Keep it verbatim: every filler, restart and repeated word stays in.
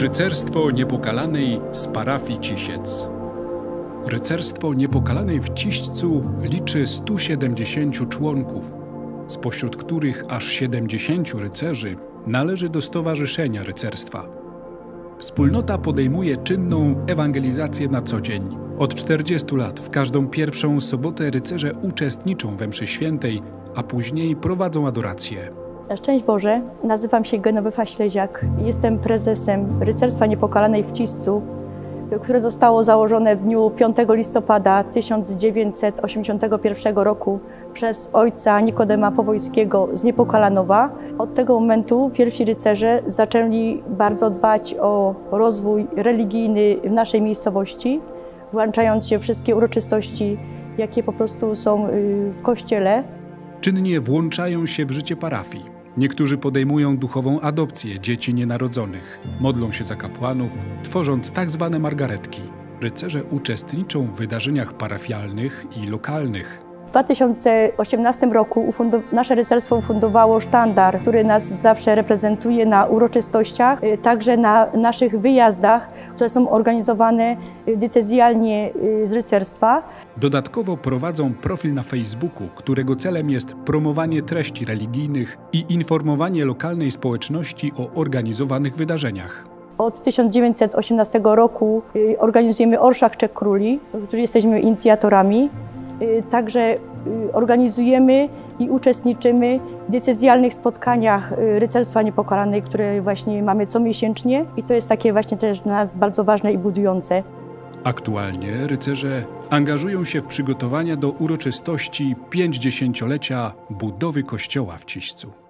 Rycerstwo Niepokalanej z parafii Cisiec. Rycerstwo Niepokalanej w Ciścu liczy stu siedemdziesięciu członków, spośród których aż siedemdziesięciu rycerzy należy do Stowarzyszenia Rycerstwa. Wspólnota podejmuje czynną ewangelizację na co dzień. Od czterdziestu lat w każdą pierwszą sobotę rycerze uczestniczą we mszy świętej, a później prowadzą adorację. Szczęść Boże, nazywam się Genowefa Śleziak. Jestem prezesem Rycerstwa Niepokalanej w Ciścu, które zostało założone w dniu piątego listopada tysiąc dziewięćset osiemdziesiątego pierwszego roku przez ojca Nikodema Powojskiego z Niepokalanowa. Od tego momentu pierwsi rycerze zaczęli bardzo dbać o rozwój religijny w naszej miejscowości, włączając się w wszystkie uroczystości, jakie po prostu są w kościele. Czynnie włączają się w życie parafii. Niektórzy podejmują duchową adopcję dzieci nienarodzonych, modlą się za kapłanów, tworząc tak zwane margaretki. Rycerze uczestniczą w wydarzeniach parafialnych i lokalnych. W dwa tysiące osiemnastym roku nasze rycerstwo ufundowało sztandar, który nas zawsze reprezentuje na uroczystościach, także na naszych wyjazdach, które są organizowane diecezjalnie z rycerstwa. Dodatkowo prowadzą profil na Facebooku, którego celem jest promowanie treści religijnych i informowanie lokalnej społeczności o organizowanych wydarzeniach. Od tysiąc dziewięćset osiemnastego roku organizujemy Orszak Trzech Króli, których jesteśmy inicjatorami. Także organizujemy i uczestniczymy w diecezjalnych spotkaniach Rycerstwa Niepokalanej, które właśnie mamy comiesięcznie i to jest takie właśnie też dla nas bardzo ważne i budujące. Aktualnie rycerze angażują się w przygotowania do uroczystości pięćdziesięciolecia budowy kościoła w Ciścu.